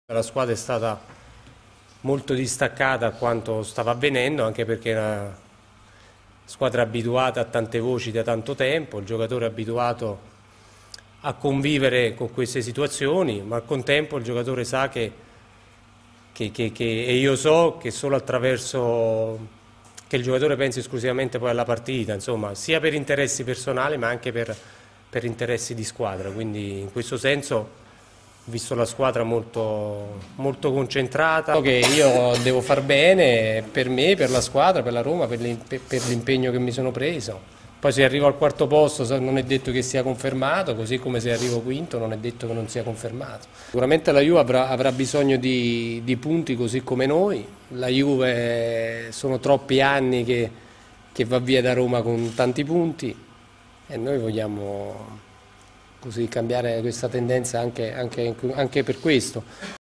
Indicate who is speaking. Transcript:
Speaker 1: La squadra è stata molto distaccata a quanto stava avvenendo, anche perché è una squadra abituata a tante voci da tanto tempo, il giocatore è abituato a convivere con queste situazioni, ma al contempo il giocatore sa e io so che solo attraverso che il giocatore pensi esclusivamente poi alla partita, insomma, sia per interessi personali ma anche per interessi di squadra, quindi in questo senso ho visto la squadra molto concentrata. So che io devo far bene per me, per la squadra, per la Roma, per l'impegno che mi sono preso. Poi se arrivo al quarto posto non è detto che sia confermato, così come se arrivo quinto non è detto che non sia confermato. Sicuramente la Juve avrà bisogno di punti così come noi. La Juve sono troppi anni che va via da Roma con tanti punti e noi vogliamo così cambiare questa tendenza anche per questo.